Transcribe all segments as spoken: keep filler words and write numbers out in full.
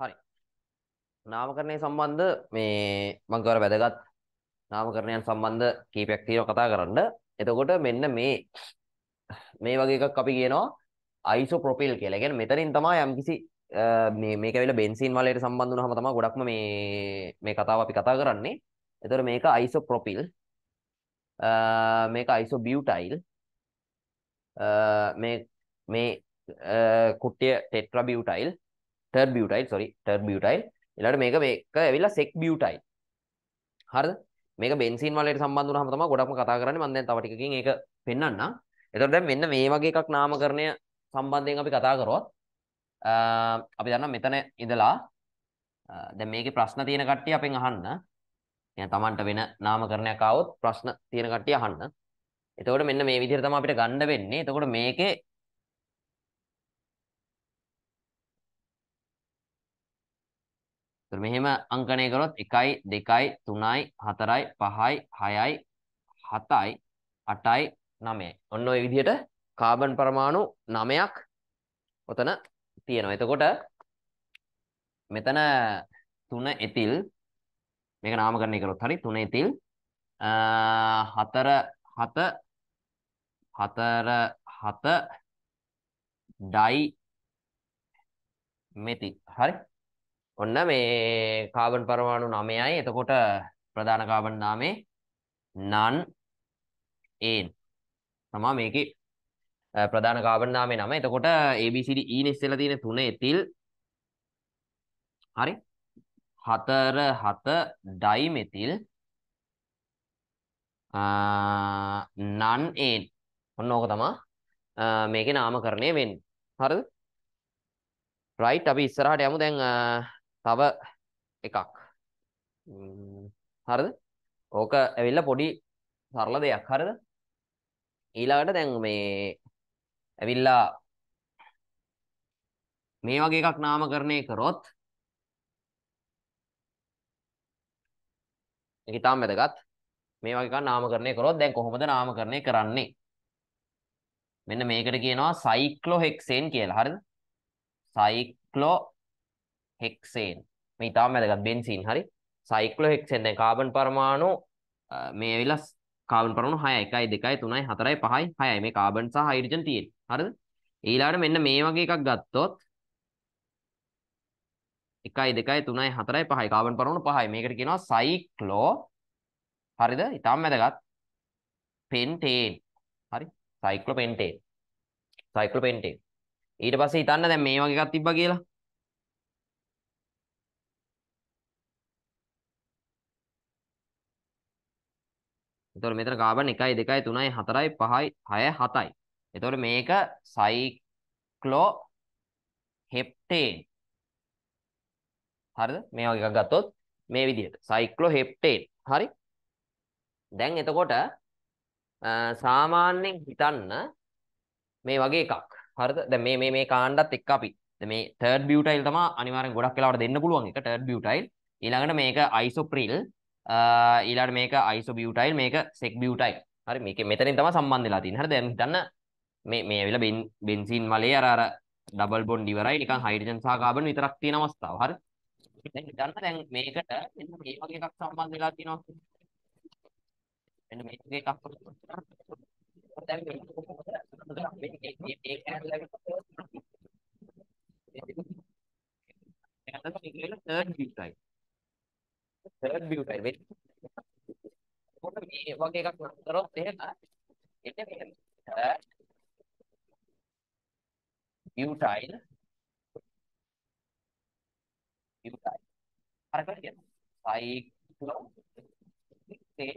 හරි. නාමකරණය සම්බන්ධ මේ මම කවර වැදගත් නාමකරණයන් සම්බන්ධ කීපයක් තියෙනවා කතා කරන්න. එතකොට මෙන්න මේ මේ වගේ එකක් අපි කියනවා අයිසෝප්‍රොපිල් කියලා. කියන්නේ මෙතනින් තමයි යම්කිසි මේ මේක ඇවිල්ලා බෙන්සීන් වලට සම්බන්ධ වුණාම තමයි ගොඩක්ම මේ මේ කතාව අපි කතා කරන්නේ. එතකොට මේක අයිසෝප්‍රොපිල්, මේක අයිසෝබියුටයිල්, මේ මේ කුට්ටිය ටෙට්‍රාබියුටයිල්, ටර්බියුටයිල් sorry ටර්බියුටයිල්. ඊළඟට මේක මේක ඇවිල්ලා සෙක්බියුටයිල්. හරිද? මේක බෙන්සීන් වලට සම්බන්ධ වුණාම තමයි ගොඩක්ම කතා කරන්නේ. මම දැන් තව ටිකකින් ඒක පෙන්නන්නම්. එතකොට දැන් මෙන්න මේ වගේ එකක් නාමකරණය සම්බන්ධයෙන් අපි කතා කරොත් අපි දන්නවා මෙතන ඉඳලා දැන් මේකේ ප්‍රශ්න තියෙන කට්ටිය අපෙන් අහන්න. يعني Tamanට වෙන නාමකරණයක් ආවොත් ප්‍රශ්න තියෙන කට්ටිය අහන්න. එතකොට මෙන්න මේ විදිහට තමයි අපිට ගන්න වෙන්නේ. එතකොට මේකේ මෙහෙම අංකණය කරොත් එකයි දෙකයි තුනයි හතරයි පහයි හයයි හතයි අටයි නවයයි. ඔන්න ඔය විදිහට කාබන් පරමාණු නවයක් ඔතන තියෙනවා. එතකොට මෙතන තුන එතිල් මේක නාමකරණය කරොත් හරි තුන එතිල් හතර හත හතර හත ඩයි මෙතිල්. හරි. ඔන්න මේ කාබන් පරමාණු නවයයි. එතකොට ප්‍රධාන කාබන් නාමේ නන් ඒන් තමයි මේකේ ප්‍රධාන කාබන් නාමේ නම. එතකොට A B C D E නේ ඉස්සෙල්ලා තියෙන තුන එතිල්. හරි. හතර හත ඩයි මෙතිල් නන් ඒන්. ඔන්න ඕක තමයි මේකේ නාමකරණය වෙන්නේ. හරිද? රයිට්. අපි ඉස්සරහට යමු දැන් තව එකක්. හරිද? ඕක ඇවිල්ලා පොඩි සරල දෙයක්. හරිද? ඊළඟට දැන් මේ ඇවිල්ලා මේ වගේ එකක් නාමකරණය කරොත් ඒක තාම වැදගත්. මේ වගේ එකක් නාමකරණය කරොත් දැන් කොහොමද නාමකරණය කරන්නේ? මෙන්න මේකට කියනවා සයික්ලෝහෙක්සේන් කියලා. හරිද? සයික්ලෝහෙක්සේන්. මේ තාම වැදගත් බෙන්සීන්. හරි. සයික්ලෝහෙක්සේන් දැන් කාබන් පරමාණු මේ ඇවිල්ලා කාබන් පරමාණු හයයි එකයි දෙකයි තුනයි හතරයි පහයි හයයි මේ කාබන් සහ හයිඩ්‍රජන් තියෙන්නේ. හරිද? ඊළඟට මෙන්න මේ වගේ එකක් ගත්තොත් එකයි දෙකයි තුනයි හතරයි පහයි කාබන් පරමාණු පහයි. මේකට කියනවා සයික්ලෝ. හරිද? ඊටම වැදගත් පෙන්ටේන්. හරි. සයික්ලෝපෙන්ටේන්. සයික්ලෝපෙන්ටේන්. ඊට පස්සේ හිතන්න දැන් මේ වගේ එකක් තිබ්බා කියලා. එතකොට මෙතන කාබන් එකයි දෙකයි තුනයි හතරයි පහයි හයයි හතයි. එතකොට මේක සයික්ලෝ හෙප්ටේන්. හරිද? මේ වගේ එකක් ගත්තොත් මේ විදිහට සයික්ලෝ හෙප්ටේන්. හරි. දැන් එතකොට සාමාන්‍යයෙන් හිතන්න මේ වගේ එකක්. හරිද? දැන් මේ මේ මේ කාණ්ඩත් එක්ක අපි දැන් මේ තර්ඩ් බියුටයිල් තමයි අනිවාර්යෙන් ගොඩක් වෙලාවට දෙන්න පුළුවන් එක තර්ඩ් බියුටයිල්. ඊළඟට මේක අයිසෝප්‍රිල්, ඊළඟට මේක අයිසෝබියුටයිල්, මේක සෙක්බියුටයිල්. හරි. මේකේ මෙතනින් තමයි සම්බන්ධ වෙලා තියෙන්නේ. හරිද? දැන් හිතන්න මේ මේ ඇවිල්ලා බෙන්සීන් වලේ අර අර ඩබල් බොන්ඩ් ඉවරයි නිකන් හයිඩ්‍රජන් සහ කාබන් විතරක් තියෙන අවස්ථාව. හරි. දැන් හිතන්න දැන් මේකට මෙන්න මේ වගේ එකක් සම්බන්ධ වෙලා තියෙනවා. මෙන්න මේ වගේ එකක් දැන් මේක කොහොමද මේක ඒක තර්ඩ් බියුටයිල්. තර්ඩ් බියුටයිල් වෙන්නේ කොහොමද මේ වගේ එකක් කරොත් එහෙම එන්නේ මෙහෙම බියුටයිල් බියුටයිල් අර කරගෙන සයික්ලෝ හෙක්සේන්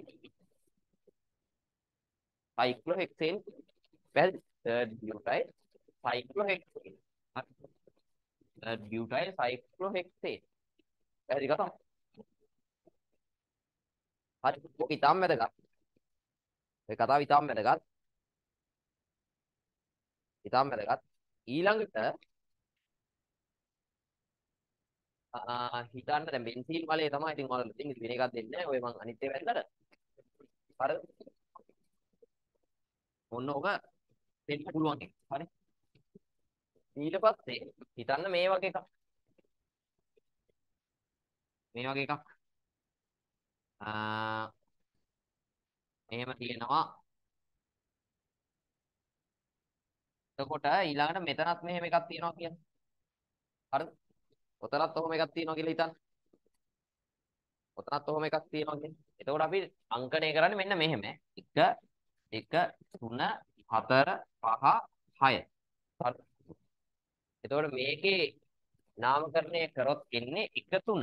සයික්ලෝ හෙක්සේන් පැහැදිලි. Third butyl cyclohexane. Third butyl cyclohexane. පැහැදිලි කතාව. හරි. ඔක ඊටම වැදගත්. මේ කතාව ඊටම වැදගත්. ඊටම වැදගත්. ඊළඟට හිතන්න දැන් බෙන්සීන් වලේ තමයි ඉතින් ඔයාලා ඉතින් වෙන එකක් දෙන්නේ නැහැ. ඔය මං අනිත් ඒවා ඇල්ලට. හරිද? ඔන්න ඔක දෙන්න පුළුවන් එක. හරි. ඊට පස්සේ හිතන්න මේ වගේ එකක්. මේ වගේ එකක්. ආ එහෙම තියෙනවා. එතකොට ඊළඟට මෙතනත් මෙහෙම එකක් තියෙනවා කියන්නේ. හරිද? ඔතනත් ඔහොම එකක් තියෙනවා කියලා හිතන්න. ඔතනත් ඔහොම එකක් තියෙනවා කියන්නේ. එතකොට අපි අංකණය කරන්නේ මෙන්න මෙහෙම. එක දෙක තුන හතර පහ හය. හරි. එතකොට මේකේ නාමකරණය කරොත් එන්නේ එක තුන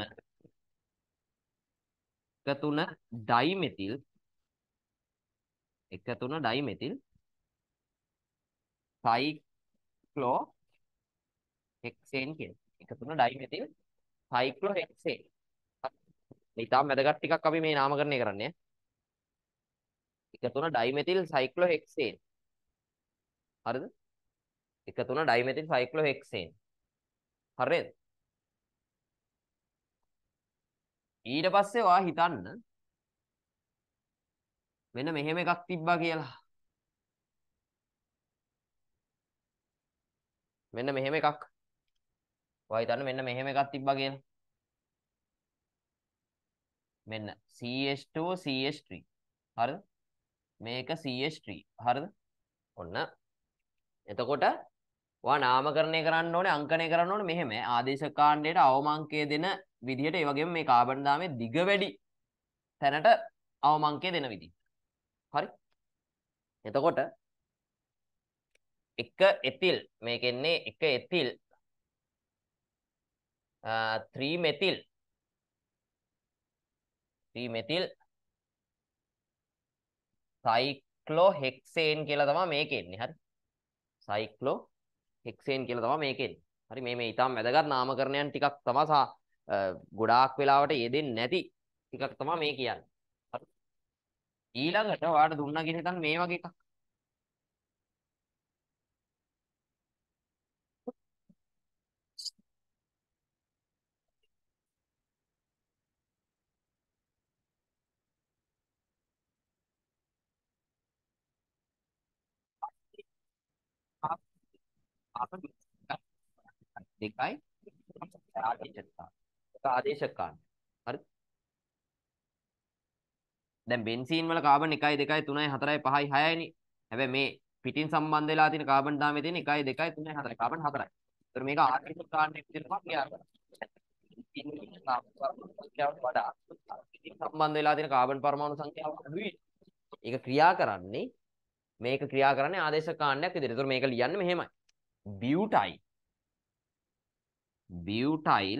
එක තුන ඩයිමෙතිල් එක තුන ඩයිමෙතිල් සයික්ලෝ හෙක්සේන් කියන. එක තුන ඩයිමෙතිල් සයික්ලෝ හෙක්සේන්. මේ තාම වැදගත් ටිකක් අපි මේ නාමකරණය කරන්නේ. එක තුන ඩයිමෙතිල් සයික්ලෝ හෙක්සේන්. හරිද? එක තුන ඩයිමෙතිල් සයික්ලෝ හෙක්සේන්. හරිද? ඊට පස්සේ ඔයා හිතන්න මෙන්න මෙහෙම එකක් තිබ්බා කියලා. මෙන්න මෙහෙම එකක්. ඔයා හිතන්න මෙන්න මෙහෙම එකක් තිබ්බා කියලා. මෙන්න C H two C H three. හරිද? මේක C H three. හරිද? ඔන්න. එතකොට ඔයා නාමකරණය කරන්න ඕනේ අංකණය කරන්න ඕනේ මෙහෙම ආදේශ කාණ්ඩයට අවම අංකය දෙන විදිහට ඒ වගේම මේ කාබන් දාමේ දිග වැඩි තැනට අවම අංකය දෙන විදිහ. හරි? එතකොට එක එතිල් මේකෙන්නේ එක ethyl three methyl three methyl cyclohexane කියලා තමයි මේකේ එන්නේ. හරි? cyclohexane කියලා තමයි මේකේ එන්නේ. හරි මේ මේ ඊටම වැදගත් නාමකරණයන් ටිකක් තමයි ගොඩාක් වෙලාවට යෙදෙන්නේ නැති ටිකක් තමයි මේ කියන්නේ. හරි? ඊළඟට ඔයාලට දුන්නා කියලා හිතන්න මේ වගේ එකක්. දෙකයි ආදේශක ආදේශක කාණ්ඩ. හරි? දැන් බෙන්සීන් වල කාබන් එකයි දෙකයි තුනයි හතරයි පහයි හයයි නේ. හැබැයි මේ පිටින් සම්බන්ධ වෙලා තියෙන කාබන් දාමේ තියෙන එකයි දෙකයි තුනයි හතරයි කාබන් හතරයි. ඒතර මේක ආදේශක කාණ්ඩයක් විදිහට තමයි ක්‍රියා කරන්නේ. වඩා පිටින් සම්බන්ධ වෙලා තියෙන කාබන් පරමාණු සංඛ්‍යාව අඩුයි. ඒක ක්‍රියා කරන්නේ මේක ක්‍රියා කරන්නේ ආදේශක කාණ්ඩයක් විදිහට. ඒතර මේක ලියන්නේ මෙහෙමයි. බියුටයිල් බියුටයිල්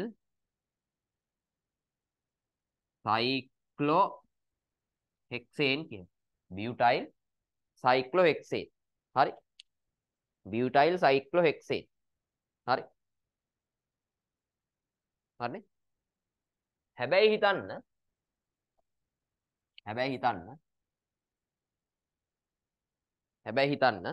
සයික්ලෝ හෙක්සේන් කියන. බියුටයිල් සයික්ලෝ හෙක්සේන්. හරි? බියුටයිල් සයික්ලෝ හෙක්සේන්. හරි? හරිනේ? හැබැයි හිතන්න හැබැයි හිතන්න හැබැයි හිතන්න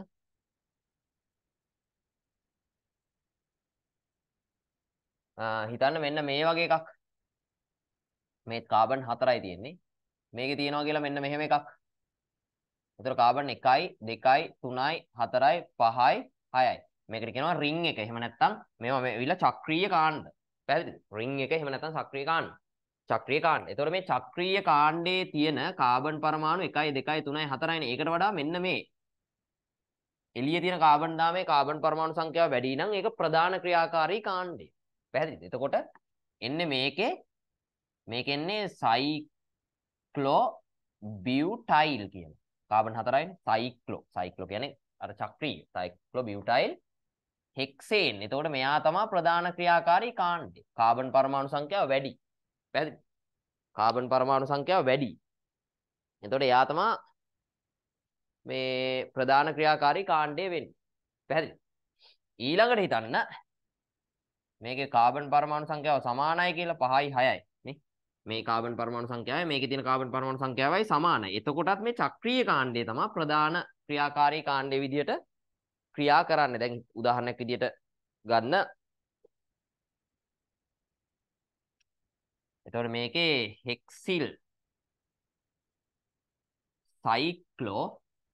හිතන්න මෙන්න මේ වගේ එකක්. මේ කාබන් හතරයි තියෙන්නේ. මේකේ තියනවා කියලා මෙන්න මෙහෙම එකක්. ඒතර කාබන් එකයි දෙකයි තුනයි හතරයි පහයි හයයි. මේකට කියනවා රින් එක. එහෙම නැත්නම් මේවා මේ විල චක්‍රීය කාණ්ඩ. පැහැදිලිද? රින් එක එහෙම නැත්නම් සක්‍රීය කාණ්ඩ. චක්‍රීය කාණ්ඩ. ඒතර මේ චක්‍රීය කාණ්ඩයේ තියෙන කාබන් පරමාණු එකයි දෙකයි තුනයි හතරයිනේ. ඒකට වඩා මෙන්න මේ එළියේ තියෙන කාබන් දාමේ කාබන් පරමාණු සංඛ්‍යාව වැඩි නම් ඒක ප්‍රධාන ක්‍රියාකාරී කාණ්ඩය. පැහැදිලිද? එතකොට එන්නේ මේකේ මේකෙන්නේ සයික්ලෝ බියුටයිල් කියන. කාබන් හතරයිනේ. සයික්ලෝ සයික්ලෝ කියන්නේ අර චක්‍රීය. සයික්ලෝ බියුටයිල් හෙක්සේන්. එතකොට මෙයා තමයි ප්‍රධාන ක්‍රියාකාරී කාණ්ඩය. කාබන් පරමාණු සංඛ්‍යාව වැඩි. පැහැදිලිද? කාබන් පරමාණු සංඛ්‍යාව වැඩි. එතකොට එයා තමයි මේ ප්‍රධාන ක්‍රියාකාරී කාණ්ඩය වෙන්නේ. පැහැදිලිද? ඊළඟට හිතන්න මේකේ කාබන් පරමාණු සංඛ්‍යාව සමානයි කියලා පහයි හයයි නේ. මේ කාබන් පරමාණු සංඛ්‍යාවයි මේකේ තියෙන කාබන් පරමාණු සංඛ්‍යාවයි සමානයි. එතකොටත් මේ චක්‍රීය කාණ්ඩය තමයි ප්‍රධාන ක්‍රියාකාරී කාණ්ඩය විදියට ක්‍රියා කරන්නේ. දැන් උදාහරණයක් විදියට ගන්න. එතකොට මේකේ හෙක්සිල් සයික්ලෝ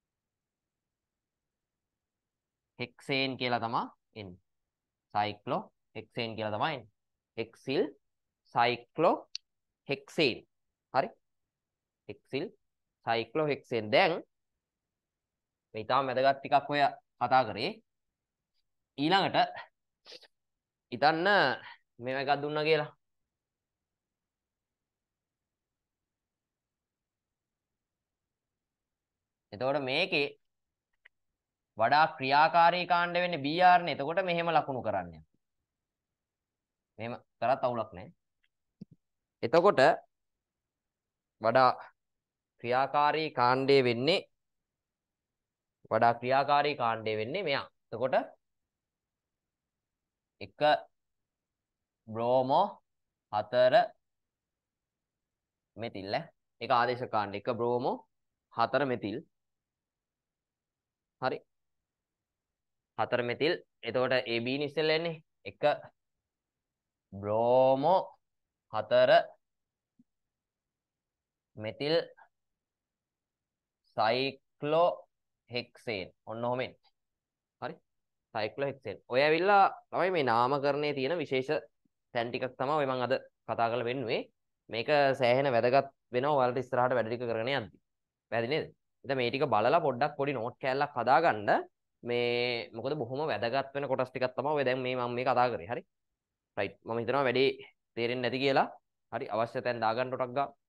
හෙක්සේන් කියලා තමයි එන්නේ. සයික්ලෝ හෙක්සේන් කියලා තමයි එන්නේ. හෙක්සිල් සයික්ලෝ හෙක්සේන්. හරි. හෙක්සිල් සයික්ලෝහෙක්සේන්. දැන් මේ ඊටාම වැදගත් ටිකක් ඔය කතා කරේ. ඊළඟට හිතන්න මේව එකක් දුන්නා කියලා. එතකොට මේකේ වඩා ක්‍රියාකාරී කාණ්ඩ වෙන්නේ බී ආර් නේ. එතකොට මෙහෙම ලකුණු කරන්න. මෙහෙම කරත් අවුලක් නැහැ. එතකොට වඩා ක්‍රියාකාරී කාණ්ඩය වෙන්නේ වඩා ක්‍රියාකාරී කාණ්ඩය වෙන්නේ මෙයා. එතකොට එක බ්‍රෝමෝ හතර මෙතිල් ඈ. ඒක ආදේශ කාණ්ඩ. එක බ්‍රෝමෝ හතර මෙතිල්. හරි. හතර මෙතිල්. එතකොට A B නේ ඉස්සෙල්ලා එන්නේ. එක බ්‍රෝමෝ හතර මෙතිල් සයික්ලෝ හෙක්සේන්. ඔන්න ඔහොමෙන්. හරි. සයික්ලෝ හෙක්සේන්. ඔය ඇවිල්ලා තමයි මේ නාමකරණයේ තියෙන විශේෂ තැන් ටිකක් තමයි ඔය මම අද කතා කරලා වෙන්නුවේ. මේක සෑහෙන වැදගත් වෙනවා ඔයාලට ඉස්සරහට වැඩ ටික කරගෙන යද්දි. පැහැදිලි නේද? ඉතින් මේ ටික බලලා පොඩ්ඩක් පොඩි නෝට් කෑල්ලක් හදාගන්න. මේ මොකද බොහොම වැදගත් වෙන කොටස් ටිකක් තමයි ඔය දැන් මේ මම මේ කතා කරේ. හරි. රයිට්. මම හිතනවා වැඩේ තේරෙන්නේ නැති කියලා. හරි අවශ්‍ය තැන් දාගන්න ටක් ගා.